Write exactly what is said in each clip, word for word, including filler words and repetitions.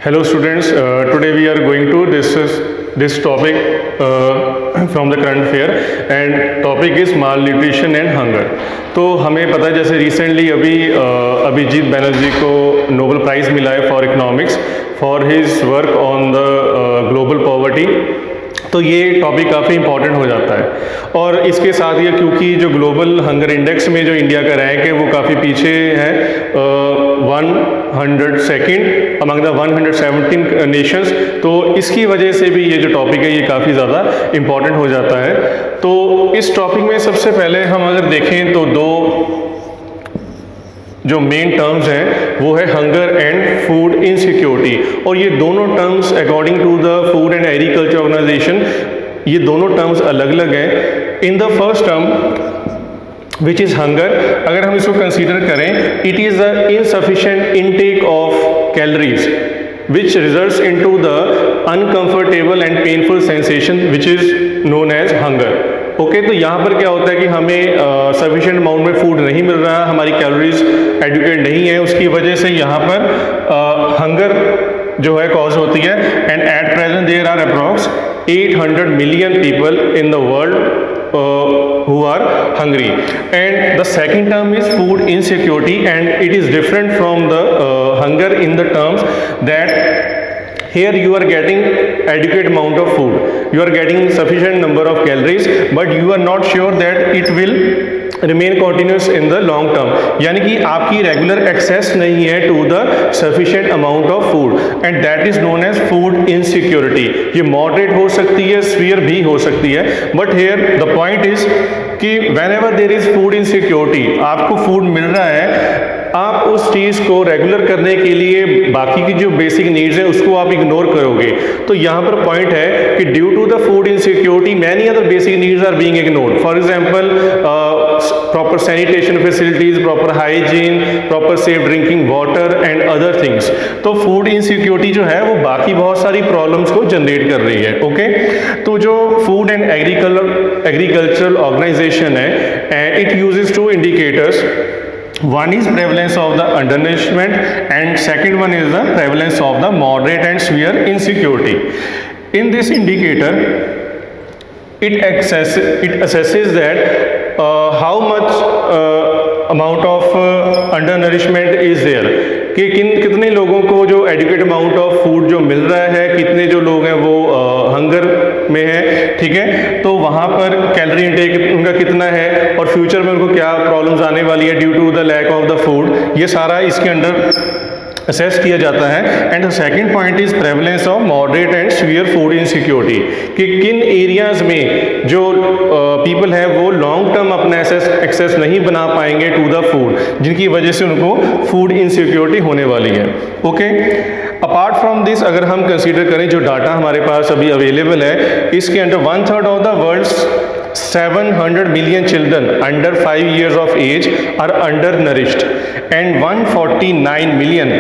Hello students, uh, today we are going to discuss this topic uh, from the current affair and topic is malnutrition and hunger. तो हमें पता है जैसे recently अभी uh, Abhijit Banerjee को Nobel prize मिला है for economics for his work on the global poverty. तो ये टॉपिक काफ़ी इंपॉर्टेंट हो जाता है और इसके साथ ये क्योंकि जो ग्लोबल हंगर इंडेक्स में जो इंडिया का रैंक है वो काफ़ी पीछे है, one hundred second among the one hundred seventeen nations, तो इसकी वजह से भी ये जो टॉपिक है ये काफ़ी ज़्यादा इम्पॉर्टेंट हो जाता है। तो इस टॉपिक में सबसे पहले हम अगर देखें तो दो जो मेन टर्म्स हैं वो है हंगर एंड फूड इनसिक्योरिटी, और ये दोनों terms according to the food and agriculture organization ये दोनों टर्म्स अलग अलग हैं। In the first term which is hunger, अगर हम इसको कंसीडर करें, it is the insufficient intake of calories which results into the uncomfortable and painful sensation which is known as hunger. Okay okay, तो यहाँ पर क्या होता है कि हमें सफिशिएंट अमाउंट में फूड नहीं मिल रहा, हमारी कैलोरीज एडुकेट नहीं है, उसकी वजह से यहाँ पर हंगर जो है कॉज होती है। And at present there are approx eight hundred million people in the world who are hungry. And the second term is food insecurity, and it is different from the uh, hunger in the terms that here you are getting adequate amount of food, you are getting sufficient number of calories, but you are not sure that it will remain continuous in the long term, यानी कि आपकी regular access नहीं है to the sufficient amount of food, and that is known as food insecurity. ये moderate हो सकती है, severe भी हो सकती है, but here the point is कि whenever there is food insecurity, आपको फूड मिल रहा है, आप उस चीज़ को रेगुलर करने के लिए बाकी की जो बेसिक नीड्स हैं उसको आप इग्नोर करोगे। तो यहाँ पर पॉइंट है कि due to the food insecurity many other basic needs are being ignored. For example proper sanitation facilities, proper hygiene, proper safe drinking water and other things. तो फूड इनसिक्योरिटी जो है वो बाकी बहुत सारी प्रॉब्लम्स को जनरेट कर रही है। Okay okay? तो जो food and agriculture agricultural organization है, it uses two indicators. One is prevalence of the undernourishment and second one is the prevalence of the moderate and severe insecurity. In this indicator, it access it assesses that uh, how much uh, amount of uh, undernourishment is there, कि किन कितने लोगों को जो adequate amount of food जो मिल रहा है, कितने जो लोग हैं वो हंगर uh, में है, ठीक है। तो वहाँ पर कैलोरी इंटेक उनका कितना है और फ्यूचर में उनको क्या प्रॉब्लम्स आने वाली है due to the lack of the food, ये सारा इसके अंडर असेस किया जाता है। And the second point is prevalence of moderate and severe food insecurity, कि किन एरियाज में जो पीपल uh, है वो लॉन्ग टर्म अपना एक्सेस एक्सेस नहीं बना पाएंगे टू द फूड, जिनकी वजह से उनको फूड इनसिक्योरिटी होने वाली है। ओके, अपार्ट फ्रॉम दिस अगर हम कंसीडर करें जो डाटा हमारे पास अभी अवेलेबल है, इसके under one third of the world's seven hundred million children under five years of age are undernourished and one hundred forty-nine million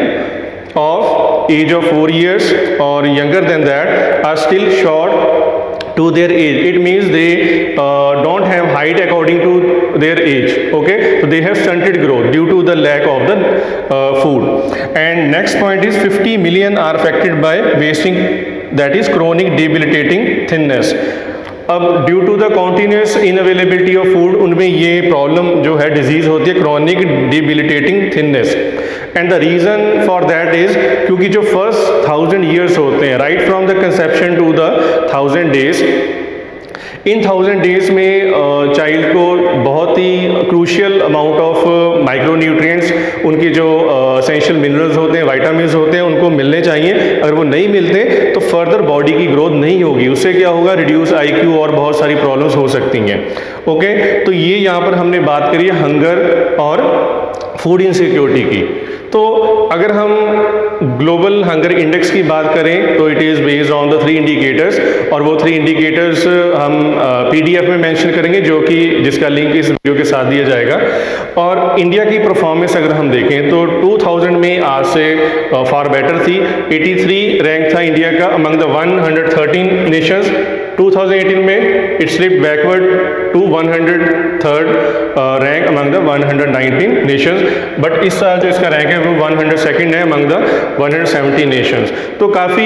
of age of four years or younger than that are still short to their age. It means they uh, don't have height according to their age. Okay, so they have stunted growth due to the lack of the uh, food. And next point is fifty million are affected by wasting, that is chronic debilitating thinness. अब due to the continuous inavailability of food उनमें ये problem जो है disease होती है chronic debilitating thinness. And the reason for that is क्योंकि जो first thousand years होते हैं, right from the conception to the thousand days, इन थाउजेंड डेज में चाइल्ड uh, को बहुत ही crucial amount of micro nutrients, उनके जो एसेंशियल uh, मिनरल्स होते हैं, वाइटामिन्स होते हैं, उनको मिलने चाहिए। अगर वो नहीं मिलते तो फर्दर बॉडी की ग्रोथ नहीं होगी, उससे क्या होगा, रिड्यूस आईक्यू और बहुत सारी प्रॉब्लम्स हो सकती हैं। ओके, तो ये यहाँ पर हमने बात करी है हंगर और फूड इनसिक्योरिटी की। तो अगर हम ग्लोबल हंगर इंडेक्स की बात करें तो it is based on the three indicators, और वो थ्री इंडिकेटर्स हम पीडीएफ में मेंशन करेंगे जो कि जिसका लिंक इस वीडियो के साथ दिया जाएगा। और इंडिया की परफॉर्मेंस अगर हम देखें तो टू थाउजेंड में आज से फार बेटर थी, तिरासी रैंक था इंडिया का among the one hundred thirteen nations. Two thousand eighteen में it slip backward to one hundred third rank among the one hundred nineteen nations, but इस साल जो इसका रैंक है वो वन हंड्रेड सेकंड है among the one hundred seventy nations. तो काफ़ी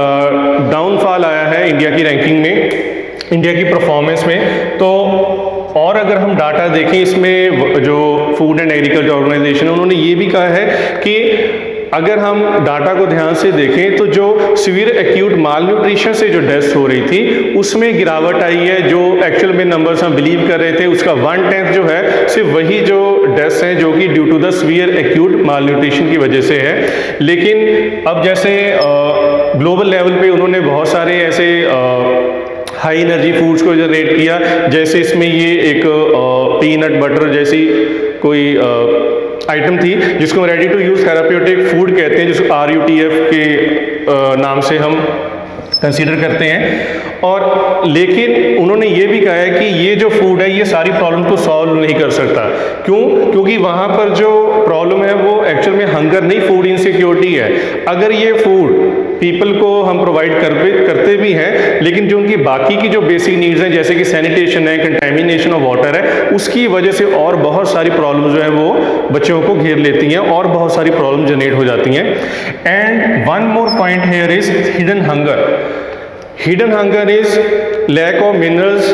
डाउनफॉल आया है इंडिया की रैंकिंग में, इंडिया की परफॉर्मेंस में। तो और अगर हम डाटा देखें इसमें, जो फूड एंड एग्रीकल्चर ऑर्गेनाइजेशन उन्होंने ये भी कहा है कि अगर हम डाटा को ध्यान से देखें तो जो सीवियर एक्यूट माल न्यूट्रिशन से जो डेथ्स हो रही थी उसमें गिरावट आई है। जो एक्चुअल में नंबर्स हम बिलीव कर रहे थे उसका वन टेंथ जो है सिर्फ वही जो डेथ्स हैं जो कि due to the severe acute malnutrition की वजह से है। लेकिन अब जैसे ग्लोबल लेवल पे उन्होंने बहुत सारे ऐसे हाई एनर्जी फूड्स को जनरेट किया, जैसे इसमें ये एक पीनट बटर जैसी कोई आइटम थी जिसको ready to use therapeutic food कहते हैं, जिसको आर यू टी एफ के आ, नाम से हम कंसीडर करते हैं। और लेकिन उन्होंने ये भी कहा है कि ये जो फूड है ये सारी प्रॉब्लम को सॉल्व नहीं कर सकता। क्यों? क्योंकि वहाँ पर जो प्रॉब्लम है वो एक्चुअल में हंगर नहीं, फूड इनसिक्योरिटी है। अगर ये फूड पीपल को हम प्रोवाइड कर करते भी हैं, लेकिन जो उनकी बाकी की जो बेसिक नीड्स हैं जैसे कि सैनिटेशन है, कंटेमिनेशन ऑफ वाटर है, उसकी वजह से और बहुत सारी प्रॉब्लम जो है वो बच्चों को घेर लेती हैं और बहुत सारी प्रॉब्लम जनरेट हो जाती हैं। And one more point here is hidden hunger. Hidden hunger is lack of minerals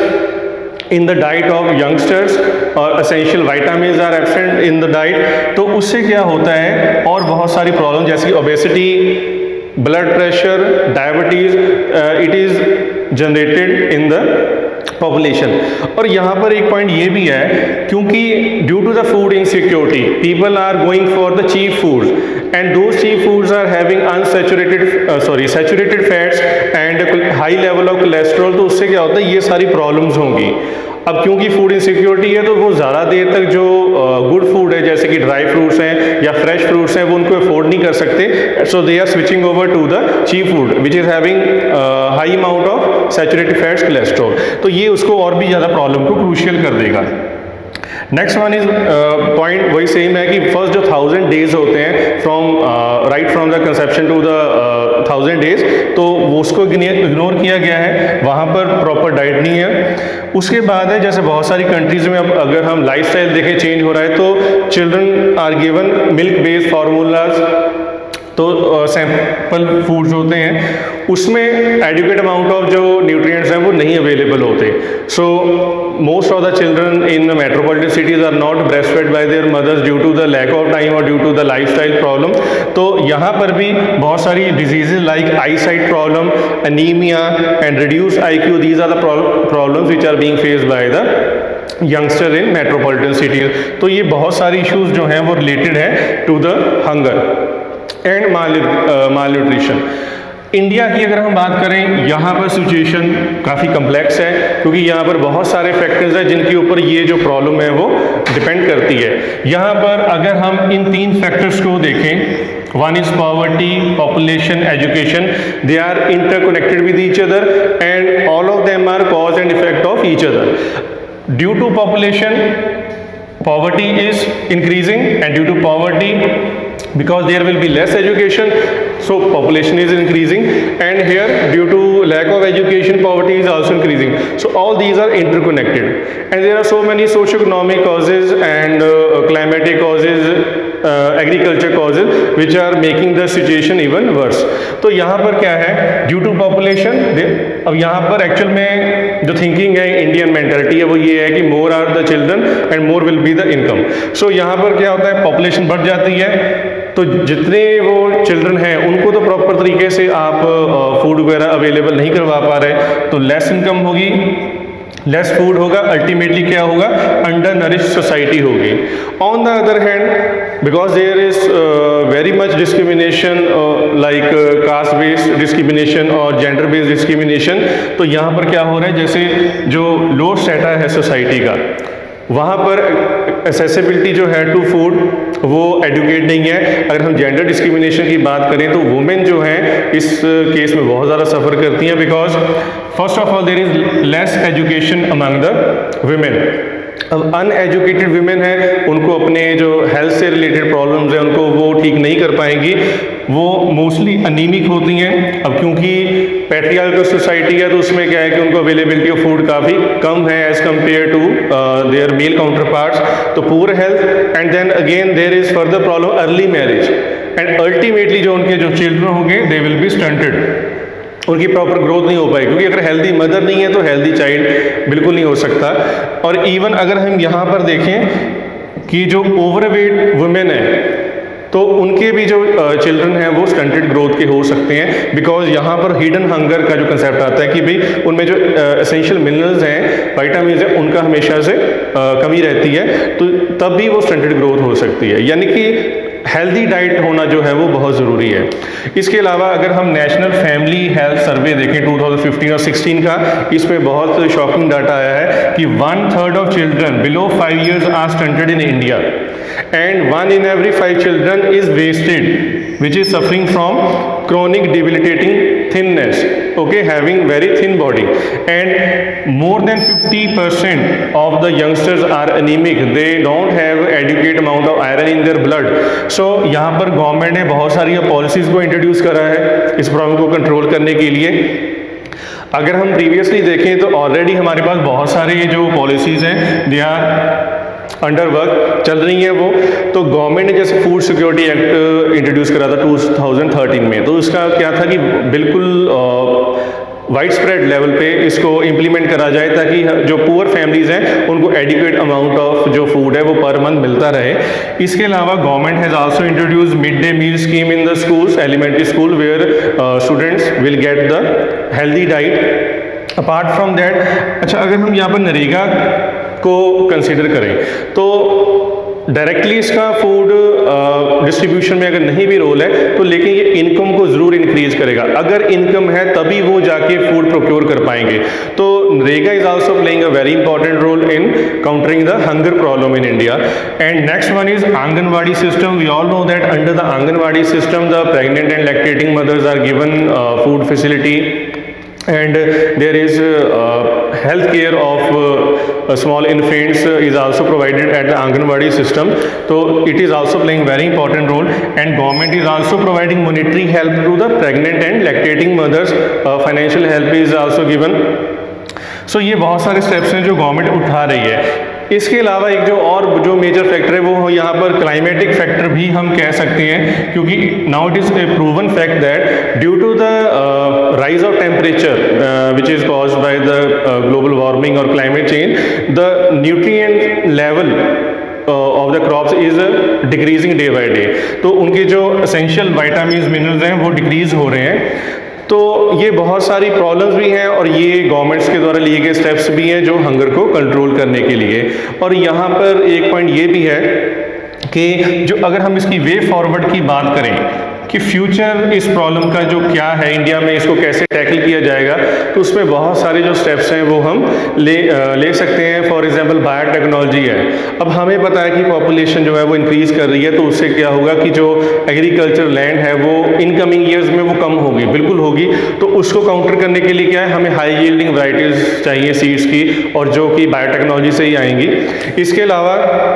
in the diet of youngsters और essential vitamins are absent in the diet. तो उससे क्या होता है और बहुत सारी प्रॉब्लम जैसे कि obesity, blood pressure, diabetes, it is generated in the population. और यहाँ पर एक पॉइंट ये भी है, क्योंकि due to the food insecurity people are going for the cheap foods and those cheap foods are having unsaturated sorry saturated fats and high level of cholesterol. तो उससे क्या होता है, ये सारी प्रॉब्लम्स होंगी। अब क्योंकि फूड इनसिक्योरिटी है तो वो ज़्यादा देर तक जो गुड फूड है जैसे कि ड्राई फ्रूट्स हैं या फ्रेश फ्रूट्स हैं वो उनको अफोर्ड नहीं कर सकते। So they are switching over to the cheap food which is having high amount of saturated fats, cholesterol. तो ये उसको और भी ज़्यादा प्रॉब्लम को क्रूशियल कर देगा। नेक्स्ट वन इज पॉइंट वही सेम है कि फर्स्ट जो थाउजेंड डेज होते हैं from right from the conception to the thousand days, तो वो उसको इग्नोर किया गया है, वहाँ पर प्रॉपर डाइट नहीं है। उसके बाद है जैसे बहुत सारी कंट्रीज में अब अगर हम लाइफस्टाइल देखें चेंज हो रहा है, तो children are given milk based formulas, तो सैंपल uh, फूड्स होते हैं उसमें एडिक्वेट अमाउंट ऑफ जो न्यूट्रिएंट्स हैं वो नहीं अवेलेबल होते। So most of the children in metropolitan cities are not breast fed by their mothers due to the lack of time और due to the lifestyle problem. तो यहाँ पर भी बहुत सारी diseases like eyesight problem, anaemia and reduce I Q, these are the problems which are being faced by the youngster in metropolitan cities. तो ये बहुत सारी इश्यूज जो हैं वो रिलेटेड है to the hunger and malnutrition. India की अगर हम बात करें, यहाँ पर सिचुएशन काफ़ी कम्प्लेक्स है क्योंकि यहाँ पर बहुत सारे फैक्टर्स हैं जिनके ऊपर ये जो प्रॉब्लम है वो डिपेंड करती है। यहाँ पर अगर हम इन तीन फैक्टर्स को देखें, one is poverty, population, education, they are interconnected with each other and all of them are cause and effect of each other. Due to population poverty is increasing and due to poverty because there will be less education, so population is increasing, and here due to lack of education poverty is also increasing. So all these are interconnected and there are so many socio-economic causes and uh, climatic causes, uh, agriculture causes which are making the situation even worse. तो यहाँ पर क्या है, due to population, अब यहाँ पर actual में जो थिंकिंग है इंडियन मेंटालिटी है वो ये है कि more are the children and more will be the income. So यहाँ पर क्या होता है, पॉपुलेशन बढ़ जाती है तो जितने वो चिल्ड्रन हैं उनको तो प्रॉपर तरीके से आप फूड वगैरह अवेलेबल नहीं करवा पा रहे, तो लेस इनकम होगी, लेस फूड होगा, अल्टीमेटली क्या होगा, अंडर नरिश सोसाइटी होगी। On the other hand because there is very much discrimination like caste based discrimination और जेंडर बेस्ड डिस्क्रिमिनेशन, तो यहाँ पर क्या हो रहा है, जैसे जो लो स्टेटा है सोसाइटी का वहाँ पर एक्सेसिबिलिटी जो है टू फूड वो एडुकेट नहीं है। अगर हम जेंडर डिस्क्रिमिनेशन की बात करें तो वुमेन जो हैं इस केस में बहुत ज़्यादा सफ़र करती हैं because first of all there is less education among the women. अब अनएजुकेटेड वुमेन है, उनको अपने जो हेल्थ से रिलेटेड प्रॉब्लम्स हैं उनको वो ठीक नहीं कर पाएंगी। वो मोस्टली अनीमिक होती हैं। अब क्योंकि पैट्रियार्कल सोसाइटी है तो उसमें क्या है कि उनको अवेलेबिलिटी ऑफ फूड काफ़ी कम है as compare to their male counterparts, तो poor health and then again there is further problem early marriage and ultimately जो उनके जो चिल्ड्रन होंगे दे विल बी स्टंटेड, उनकी प्रॉपर ग्रोथ नहीं हो पाएगी, क्योंकि अगर हेल्दी मदर नहीं है तो हेल्दी चाइल्ड बिल्कुल नहीं हो सकता। और इवन अगर हम यहाँ पर देखें कि जो ओवरवेट वुमेन है तो उनके भी जो चिल्ड्रन हैं वो स्टंटेड ग्रोथ के हो सकते हैं, बिकॉज यहाँ पर हिडन हंगर का जो कंसेप्ट आता है कि भाई उनमें जो एसेंशियल मिनरल्स हैं, विटामिन है, उनका हमेशा से uh, कमी रहती है, तो तब भी वो स्टंटेड ग्रोथ हो सकती है। यानी कि हेल्दी डाइट होना जो है वो बहुत ज़रूरी है। इसके अलावा अगर हम नेशनल फैमिली हेल्थ सर्वे देखें टू थाउजेंड फिफ्टीन और सिक्सटीन का, इस पे बहुत शॉकिंग डाटा आया है कि one third of children below five years are stunted in India and one in every five children is wasted which is suffering from chronic debilitating thinness, okay, having very thin body, and more than fifty percent of the youngsters are anemic, they don't have adequate amount of iron in their blood. So यहाँ पर government ने बहुत सारी policies को introduce करा है इस problem को कंट्रोल करने के लिए। अगर हम प्रीवियसली देखें तो ऑलरेडी हमारे पास बहुत सारे जो पॉलिसीज हैं दे आर अंडर वर्क चल रही हैं वो। तो गवर्नमेंट ने जैसे फूड सिक्योरिटी एक्ट इंट्रोड्यूस करा था टू थाउजेंड थर्टीन में, तो उसका क्या था कि बिल्कुल वाइड स्प्रेड लेवल पे इसको इम्प्लीमेंट करा जाए ताकि जो पुअर फैमिलीज हैं उनको एडिक्वेट अमाउंट ऑफ जो फूड है वो पर मंथ मिलता रहे। इसके अलावा government has also introduce mid day meal scheme in the schools, elementary school, where students will get the healthy diet. Apart from that, अच्छा अगर हम यहाँ पर नरेगा को कंसिडर करें तो डायरेक्टली इसका फूड डिस्ट्रीब्यूशन में अगर नहीं भी रोल है तो लेकिन ये इनकम को ज़रूर इंक्रीज करेगा। अगर इनकम है तभी वो जाके फूड प्रोक्योर कर पाएंगे। तो NREGA is also playing a very important role in countering the hunger problem in India. And next one is anganwadi system. We all know that under the anganwadi system the pregnant and lactating mothers are given food facility and uh, there is uh, health care of uh, small infants uh, is also provided at the Anganwadi system. So it is also playing very important role, and government is also providing monetary help to the pregnant and lactating mothers. Uh, financial help is also given. So ये बहुत सारे steps हैं जो government उठा रही है। इसके अलावा एक जो और जो मेजर फैक्टर है वो यहाँ पर क्लाइमेटिक फैक्टर भी हम कह सकते हैं, क्योंकि now it is a proven fact that due to the rise of temperature which is caused by the global warming और climate change, the nutrient level of the crops is decreasing day by day. तो उनके जो essential vitamins minerals हैं वो decrease हो रहे हैं। तो ये बहुत सारी प्रॉब्लम्स भी हैं और ये गवर्नमेंट्स के द्वारा लिए गए स्टेप्स भी हैं जो हंगर को कंट्रोल करने के लिए। और यहाँ पर एक पॉइंट ये भी है कि जो अगर हम इसकी वे फॉरवर्ड की बात करें कि फ्यूचर इस प्रॉब्लम का जो क्या है इंडिया में, इसको कैसे टैकल किया जाएगा, तो उसमें बहुत सारे जो स्टेप्स हैं वो हम ले ले सकते हैं। फॉर एग्जांपल बायोटेक्नोलॉजी है। अब हमें पता है कि पॉपुलेशन जो है वो इंक्रीज कर रही है, तो उससे क्या होगा कि जो एग्रीकल्चर लैंड है वो इनकमिंग ईयर्स में वो कम होगी, बिल्कुल होगी। तो उसको काउंटर करने के लिए क्या है, हमें हाई यील्डिंग वैराइटीज़ चाहिए सीड्स की, और जो कि बायोटेक्नोलॉजी से ही आएंगी। इसके अलावा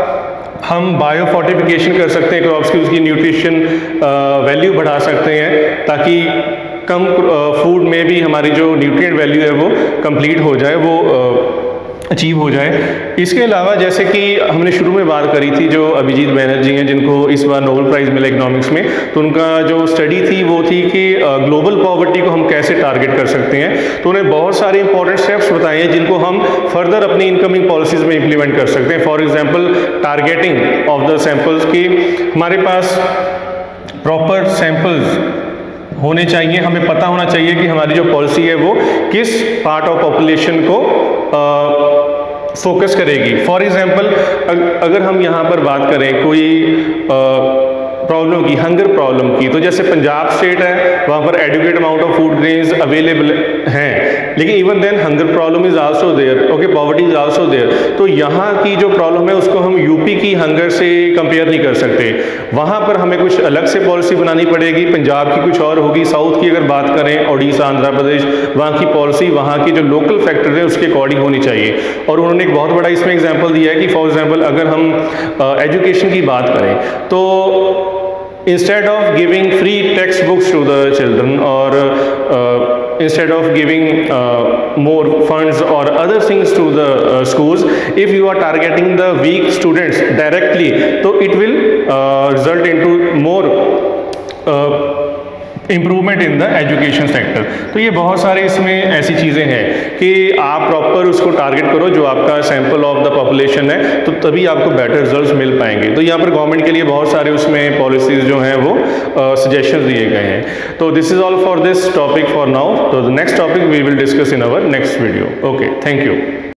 हम बायो फोर्टिफिकेशन कर सकते हैं क्रॉप्स की, उसकी न्यूट्रिशन वैल्यू बढ़ा सकते हैं ताकि कम फूड में भी हमारी जो न्यूट्रिएंट वैल्यू है वो कंप्लीट हो जाए, वो अचीव हो जाए। इसके अलावा जैसे कि हमने शुरू में बात करी थी, जो अभिजीत बैनर्जी हैं जिनको इस बार नोबेल प्राइज़ मिला इकोनॉमिक्स में, तो उनका जो स्टडी थी वो थी कि ग्लोबल पॉवर्टी को हम कैसे टारगेट कर सकते हैं। तो उन्हें बहुत सारे इंपॉर्टेंट स्टेप्स बताए हैं जिनको हम फर्दर अपनी इनकमिंग पॉलिसीज़ में इम्प्लीमेंट कर सकते हैं। For example targeting of the samples की, हमारे पास प्रॉपर सैम्पल्स होने चाहिए, हमें पता होना चाहिए कि हमारी जो पॉलिसी है वो किस पार्ट ऑफ पॉपुलेशन को फोकस करेगी। फॉर एग्जांपल अगर हम यहाँ पर बात करें कोई प्रॉब्लम की, हंगर प्रॉब्लम की, तो जैसे पंजाब स्टेट है, वहाँ पर adequate amount of food grains available हैं, लेकिन even then hunger problem is also there, okay, poverty is also there. तो यहाँ की जो प्रॉब्लम है उसको हम यूपी की हंगर से कंपेयर नहीं कर सकते, वहाँ पर हमें कुछ अलग से पॉलिसी बनानी पड़ेगी। पंजाब की कुछ और होगी, साउथ की अगर बात करें, ओडिशा, आंध्र प्रदेश, वहाँ की पॉलिसी वहाँ की जो लोकल फैक्टर है उसके अकॉर्डिंग होनी चाहिए। और उन्होंने एक बहुत बड़ा इसमें एग्जाम्पल दिया है कि फॉर एग्जाम्पल अगर हम एजुकेशन की बात करें तो instead of giving free textbooks to the children, or uh, instead of giving uh, more funds or other things to the uh, schools, if you are targeting the weak students directly, so it will uh, result into more uh, improvement in the education sector. तो ये बहुत सारे इसमें ऐसी चीज़ें हैं कि आप प्रॉपर उसको टारगेट करो जो आपका सैंपल ऑफ द पॉपुलेशन है, तो तभी आपको बेटर रिजल्ट्स मिल पाएंगे। तो यहाँ पर गवर्नमेंट के लिए बहुत सारे उसमें पॉलिसीज़ जो हैं वो सजेशंस दिए गए हैं। तो this is all for this topic for now. तो the next topic we will discuss in our next video. Okay, thank you.